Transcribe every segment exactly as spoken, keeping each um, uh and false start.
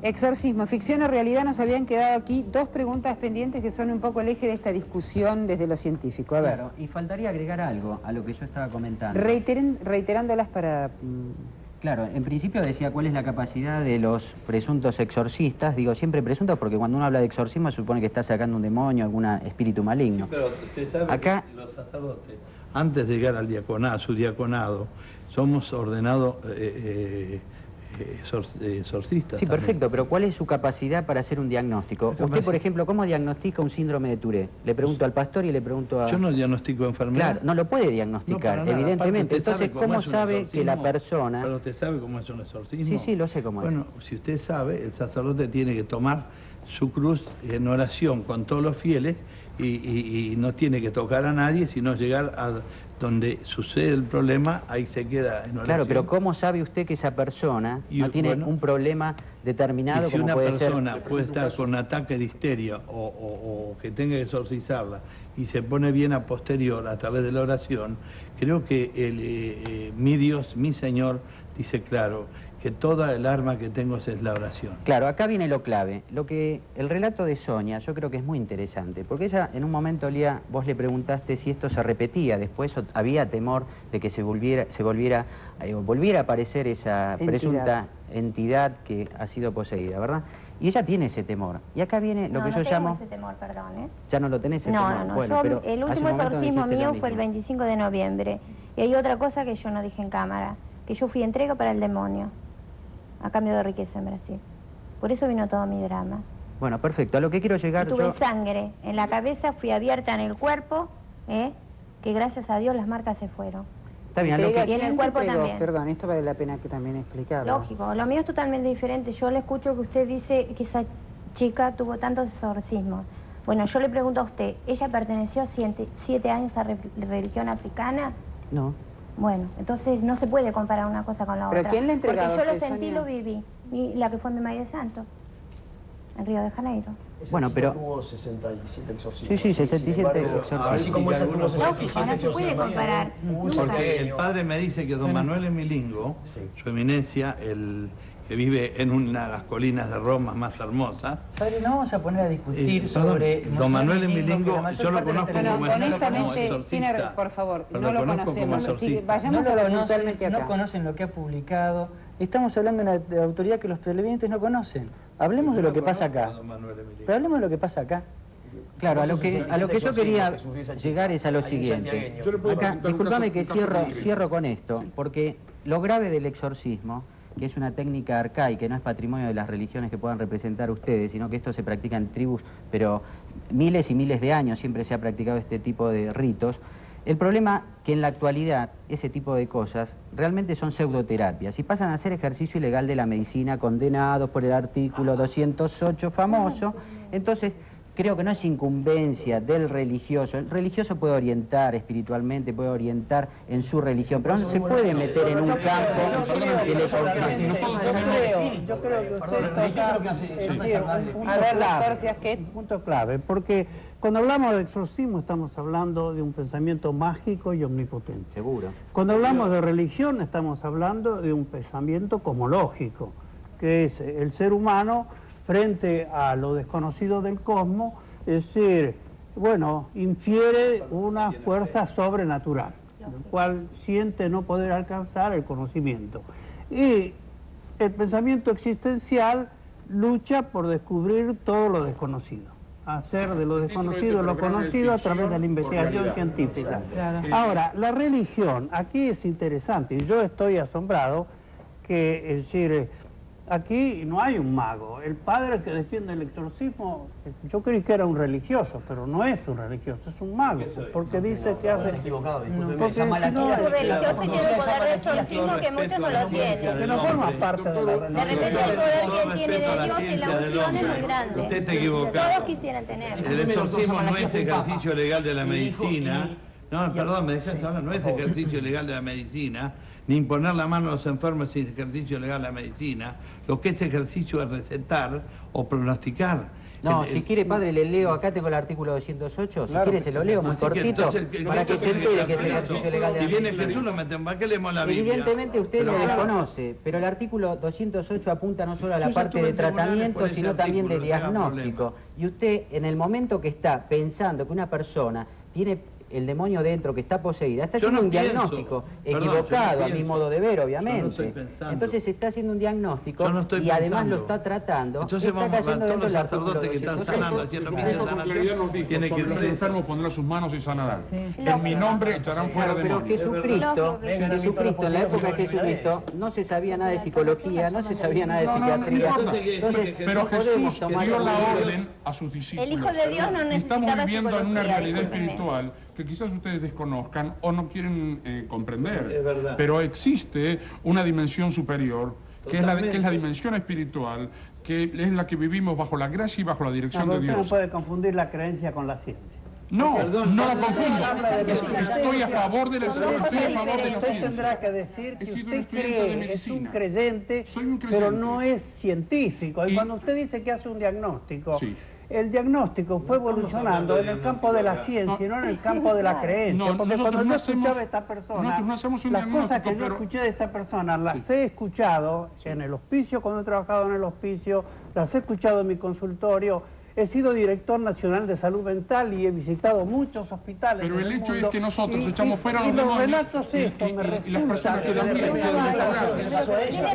Exorcismo, ficción o realidad, nos habían quedado aquí dos preguntas pendientes que son un poco el eje de esta discusión desde lo científico. A ver. Claro, y faltaría agregar algo a lo que yo estaba comentando. Reiteren, reiterándolas para... Claro, en principio decía cuál es la capacidad de los presuntos exorcistas. Digo siempre presuntos porque cuando uno habla de exorcismo se supone que está sacando un demonio, algún espíritu maligno. Sí, pero usted sabe Acá... que los sacerdotes, antes de llegar al diaconado, a su diaconado, somos ordenados eh, eh, exor exorcistas. Sí, también. perfecto, pero ¿cuál es su capacidad para hacer un diagnóstico? Usted, por ejemplo, ¿cómo diagnostica un síndrome de Tourette? Le pregunto al pastor y le pregunto a... Yo no diagnostico enfermedad. Claro, no lo puede diagnosticar, no, nada, evidentemente. Entonces, cómo, ¿cómo es sabe que la persona... Pero usted sabe cómo es un exorcismo. Sí, sí, lo sé cómo bueno, es. Bueno, si usted sabe, el sacerdote tiene que tomar su cruz en oración con todos los fieles y, y, y no tiene que tocar a nadie, sino llegar a donde sucede el problema, ahí se queda en oración. Claro, pero ¿cómo sabe usted que esa persona y, no tiene bueno, un problema determinado? y si como una puede persona ser... puede estar con un ataque de histeria o, o, o que tenga que exorcizarla y se pone bien a posterior a través de la oración, creo que el, eh, eh, mi Dios, mi Señor, dice claro, que toda el arma que tengo es la oración. Claro, acá viene lo clave. Lo que el relato de Sonia yo creo que es muy interesante, porque ella en un momento, Lía, vos le preguntaste si esto se repetía después, o había temor de que se volviera, se volviera, eh, volviera a aparecer esa entidad. presunta entidad que ha sido poseída, ¿verdad? Y ella tiene ese temor. Y acá viene lo no, que no yo tengo llamo... ese temor, perdón, ¿eh? ¿Ya no lo tenés ese no, temor? No, no, bueno, yo, pero el último exorcismo mío fue el veinticinco de noviembre. Y hay otra cosa que yo no dije en cámara, que yo fui entrega para el demonio, a cambio de riqueza en Brasil. Por eso vino todo mi drama. Bueno, perfecto. A lo que quiero llegar y tuve yo... sangre en la cabeza, fui abierta en el cuerpo, ¿eh? Que gracias a Dios las marcas se fueron. Está bien, lo que... Y en el cuerpo también. Perdón, esto vale la pena que también explicarlo. Lógico, lo mío es totalmente diferente. Yo le escucho que usted dice que esa chica tuvo tantos exorcismos. Bueno, yo le pregunto a usted, ¿ella perteneció siete, siete años a re religión africana? No. Bueno, entonces no se puede comparar una cosa con la ¿Pero otra. quién le entregaba? Porque yo lo usted, sentí y Sonia? lo viví. Y la que fue mi madre de santo, en Río de Janeiro. Bueno, pero... Tuvo sesenta y siete exorcismos. Sí, sí, sesenta y siete exorcismos. Así como esa tuvo sesenta y Lógico, siete no se puede exorcismos. comparar. Porque el padre me dice que don Manuel Emilingo, sí. su eminencia, el que vive en una de las colinas de Roma más hermosas. Padre, no vamos a poner a discutir eh, sobre... Perdón, don Manuel Emilingo, yo lo conozco bueno, como, honestamente, como tiene, por favor, pero no lo, lo conocemos. Así que vayamos no a lo conocen, puntualmente acá. No conocen lo que ha publicado. Estamos hablando de una de autoridad que los televidentes no conocen. Hablemos de lo que pasa acá. Pero hablemos de lo que pasa acá. Claro, a lo que, a lo que yo quería llegar es a lo siguiente. Acá, discúlpame que cierro, cierro con esto, porque lo grave del exorcismo, que es una técnica arcaica, no es patrimonio de las religiones que puedan representar ustedes, sino que esto se practica en tribus, pero miles y miles de años siempre se ha practicado este tipo de ritos. El problema que en la actualidad ese tipo de cosas realmente son pseudoterapias y pasan a ser ejercicio ilegal de la medicina, condenados por el artículo doscientos ocho famoso. Entonces, creo que no es incumbencia del religioso. El religioso puede orientar espiritualmente, puede orientar en su religión, pero no se puede meter en un campo que le compete. Yo creo que usted toca A ver, doctor Fiasquet. un punto clave, porque cuando hablamos de exorcismo estamos hablando de un pensamiento mágico y omnipotente. Seguro. Cuando hablamos de religión estamos hablando de un pensamiento cosmológico, que es el ser humano frente a lo desconocido del cosmos, es decir, bueno, infiere una fuerza sobrenatural, el cual siente no poder alcanzar el conocimiento. Y el pensamiento existencial lucha por descubrir todo lo desconocido, hacer de lo desconocido lo conocido a través de la investigación científica. Ahora, la religión, aquí es interesante, y yo estoy asombrado que, es decir, aquí no hay un mago. El padre que defiende el exorcismo, yo creí que era un religioso, pero no es un religioso, es un mago, porque dice que hace... equivocado, discúlpeme, porque esa si Malaquía- no- Es un religioso y tiene poder de exorcismo que muchos no lo tienen. que no forma parte de la De religión. repente el poder que él tiene Respeto a de la Dios y ciencia la del unción es hombre. muy grande. Usted está equivocado. Todos quisieran tenerlo. El exorcismo no es ejercicio legal de la medicina. No, perdón, me dejas hablar, no es ejercicio legal de la medicina, ni imponer la mano a los enfermos es ejercicio legal de la medicina. Lo que es ejercicio es recetar o pronosticar. No, el, si quiere, padre, le leo, acá tengo el artículo doscientos ocho, si claro, quiere se lo leo muy cortito, el, el, para que se entere que es el ejercicio legal de la Si viene Jesús, lo meten, ¿para qué leemos la Biblia? Evidentemente usted pero, lo claro, desconoce, pero el artículo doscientos ocho apunta no solo a la yo parte de tratamiento, sino también de diagnóstico. problema. Y usted, en el momento que está pensando que una persona tiene el demonio dentro, que está poseída, está Yo haciendo no un pienso. diagnóstico Perdón, equivocado, yo no a mi pienso. modo de ver, Yo no obviamente. estoy pensando. Entonces está haciendo un diagnóstico Yo no estoy y además pensando. lo está tratando. Entonces está vamos a cayendo ver, todos dentro los del artículo sacerdotes que están doscientos ocho. sanando, haciendo Eso visitas con claridad nos dijo, tiene sobre que los enfermos pondrán sus manos y sanarán. Sí. En mi nombre echarán fuera Claro, pero demonios. Jesucristo, Venga, Jesucristo, en la época de Jesucristo, no se sabía nada de psicología, no se sabía nada de No, no, no psiquiatría. importa. Entonces, Pero no podemos Jesús tomar dio la como- orden a sus discípulos. El Hijo de Dios no Y estamos necesitaba viviendo en una psicología, realidad discúlpeme. espiritual que quizás ustedes desconozcan o no quieren eh, comprender. Es verdad. Pero existe una dimensión superior, que es, la, que es la Totalmente. dimensión espiritual, que es la que vivimos bajo la gracia y bajo la dirección No, de usted no Dios. puede confundir la creencia con la ciencia. No, Perdón, no la perdón, confundo. habla de Estoy medicina. a favor de la, Son dos estoy a cosas favor de la diferentes. Usted tendrá ciencia. que decir He que sido un usted estudiante de cree, es un medicina. creyente, Soy un pero creyente. no es científico. Y, Y- cuando usted dice que hace un diagnóstico, Sí. el diagnóstico fue evolucionando en el campo de la ciencia y no en el campo de la creencia. No, porque nosotros cuando no yo hacemos- escuchaba a esta persona, nosotros no hacemos un las cosas diagnóstico, que yo pero- escuché de esta persona las Sí. he escuchado en el hospicio, cuando he trabajado en el hospicio, las he escuchado en mi consultorio. He sido director nacional de salud mental y he visitado muchos hospitales. Pero en el hecho mundo. es que nosotros Y- echamos y- fuera y los los demonios relatos y- estos y- me y las resulta personas que que dan de miedo repente de van- los ¿Qué pasó a ella? me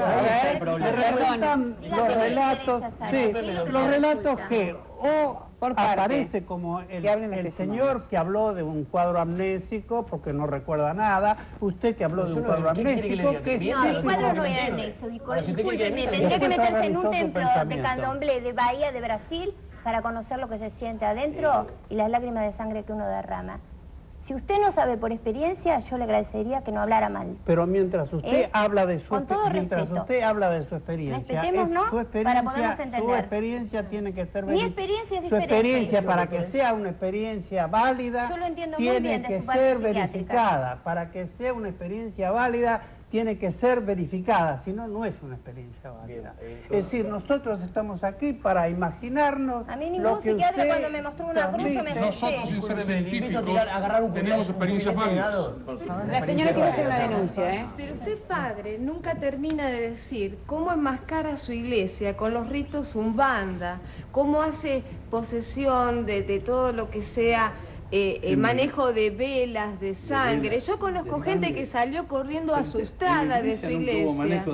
resultan Dígame los qué le relatos, interesa, sí, Sara. ¿Qué es lo que los le relatos resulta? que o Por parte. aparece como el, Que hablen el el testimonio. señor que habló de un cuadro amnésico porque no recuerda nada, usted que habló de un Yo no- cuadro ¿qué quiere que le amnésico diga? que Que No, el Bien, cuadro bien, no era bien. anéxico. Ahora, si usted quiere que Discúlpeme, le tendría que Después meterse en un realizó su templo de pensamiento. candomblé de Bahía de Brasil para conocer lo que se siente adentro y las lágrimas de sangre que uno derrama. Si usted no sabe por experiencia, yo le agradecería que no hablara mal. Pero mientras usted ¿Eh? habla de su Con todo mientras respeto. usted habla de su experiencia, Respetémonos es- su para experiencia, podernos su entender. experiencia tiene que ser Mi veri- experiencia es su diferente. experiencia para que sea una experiencia válida Yo lo entiendo muy tiene bien de que su parte ser psiquiátrica. verificada. Para que sea una experiencia válida tiene que ser verificada, si no, no es una experiencia válida. Bien, eh, Es decir, nosotros estamos aquí para imaginarnos A mí ningún lo que psiquiatra usted cuando me mostró una cruz yo me transmite. Nosotros, sin ser Discúlpeme, le invito a científicos, tirar- a agarrar un tenemos un experiencias filete de válidas. dado. La señora quiere hacer una denuncia, ¿eh? Pero usted, padre, nunca termina de decir cómo enmascara su iglesia con los ritos umbanda, cómo hace posesión de, de todo lo que sea eh, eh, manejo de velas, de sangre. Yo conozco gente que salió corriendo asustada de su iglesia.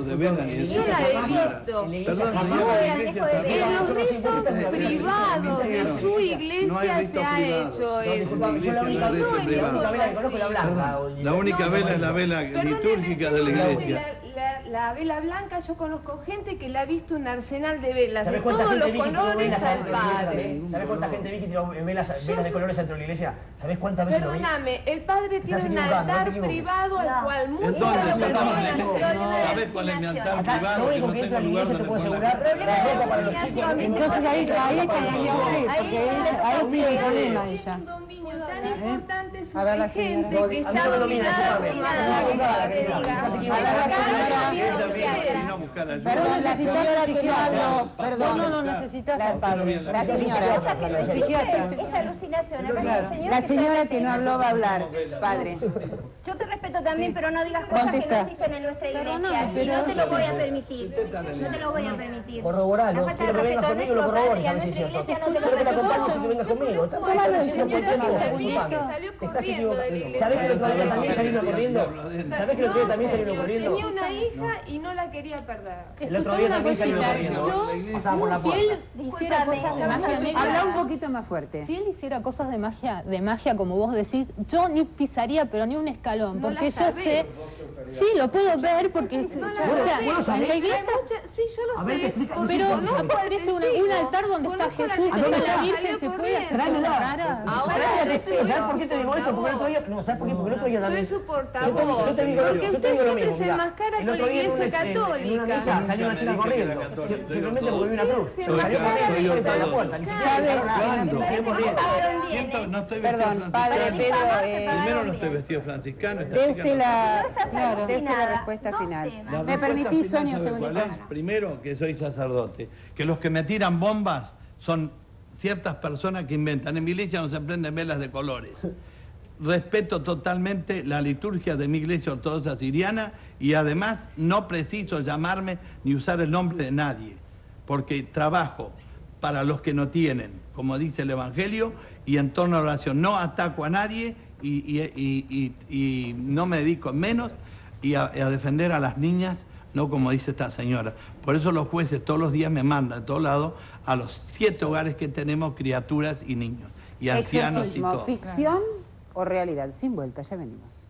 Yo la he visto. En la iglesia Perdón, jamás- no, la iglesia también. de- En los Nosotros ritos científicos privados de su No hay iglesia ritos se ha privados. hecho No, eso. disculpame, yo la única No hay vela ritos la única privados. vela que conozco es la blanca. Olguita. La única No, vela es la no, vela Perdóneme, litúrgica de la usted conoce iglesia. La, la- la vela blanca, yo conozco gente que la ha visto un arsenal de velas de ¿Sabes cuánta todos gente los vi que tiró colores velas al adentro de la iglesia padre. también? ¿Sabes cuánta gente vi que tiró velas, velas de colores adentro de la iglesia? ¿Sabes cuántas veces lo vi? Perdóname, el padre tiene Estás un equivocando, no altar te equivoques. privado al No. cual muchas Entonces, Eso, personas perdón, se eso, han no, ¿Sabés cuál es mi altar Acá privado? lo único no que entra a la tengo iglesia te lugar puedo donde asegurar poner la ropa para los chicos. Entonces ahí, ahí estaría usted, porque ahí tiene problema Es ella. un dominio tan importante su A ver, la gente señora. que No, a mí está no me domina, dominada por discúlpame. una No, sombra. no, que diga. Estás equivocada. A ver, la señora. Vino a buscar ayuda. Perdón, la señora que no habló. Perdón, no, no necesitas al padre. La Cosas señora. que no existen, Psiquiatra. es alucinación. Acá hay un señor La que señora está- que no habló va a hablar, padre. Yo te respeto también, pero no digas cosas Contesta. que no existen en nuestra iglesia. Y no te lo voy a permitir. No te lo voy a permitir. Corroboralo, La falta de quiero que vengas respeto a conmigo y lo nuestro corrobores padre y a a ver si es nuestra cierto. iglesia no te lo Quiero que la permito. acompañes y que vengas conmigo. Estás Tomalo, estás diciendo señora, cualquier cosa, que disculpame. salió Estás corriendo de la equivocado. iglesia. ¿Sabés que el otro día también salí uno corriendo? ¿Sabés que el otro día No, también salí uno señor, corriendo? tenía una hija y no la quería perder. El otro día también salí uno corriendo. Pasaba por la Si él puerta. hiciera cosas de magia negra, Habla un poquito más fuerte. si él hiciera cosas de magia, de magia como vos decís, yo ni pisaría, pero ni un escalón, No porque la yo sabés. sé, sí, lo puedo ver, porque No la o Bueno, sea, bueno, en ¿sabés? la Hay iglesia, mucha- sí, yo lo A ver, sé. explica- porque pero sí, no sí. aparece una- un altar donde está Conozco a la Jesús, gente está que la salió Virgen, se puede hacer corriendo. cosas Tráemela. raras. Ahora Tráemela, yo testigo. soy ¿Sabes su por qué te digo esto? Porque el otro día, no, ¿sabes por qué? Porque el otro día Soy también. su Yo te, portavoz. yo te digo, Porque yo te usted digo lo siempre mismo. se mirá. enmascara El con otro la día en una- iglesia en- En una católica. misa salió una chica corriendo. Simplemente porque vi una cruz. Se Pero salió enmascara corriendo y soy golpeó la ortodoxo. puerta. Ni siquiera le paró nada. ¿Cuándo? Salió corriendo. Siento- no estoy vestido Perdón, padre franciscano. Pedro, eh, Primero no estoy vestido franciscano. esta dé chica usted no- la, estás claro, dé usted la alucinada. respuesta Dos final. temas. La ¿Me respuesta permitís, final, Sonia, un ¿sabe cuál segundito? es? Primero, que soy sacerdote. Que los que me tiran bombas son ciertas personas que inventan. En mi iglesia no se prenden velas de colores. Respeto totalmente la liturgia de mi iglesia ortodoxa siriana y además no preciso llamarme ni usar el nombre de nadie, porque trabajo para los que no tienen, como dice el Evangelio, y en torno a la oración. No ataco a nadie y, y, y, y, y no me dedico menos y a, a defender a las niñas, no como dice esta señora. Por eso los jueces todos los días me mandan de todos lados a los siete hogares que tenemos, criaturas y niños, y ancianos y todo. ¿Ficción o realidad? Sin vuelta, ya venimos.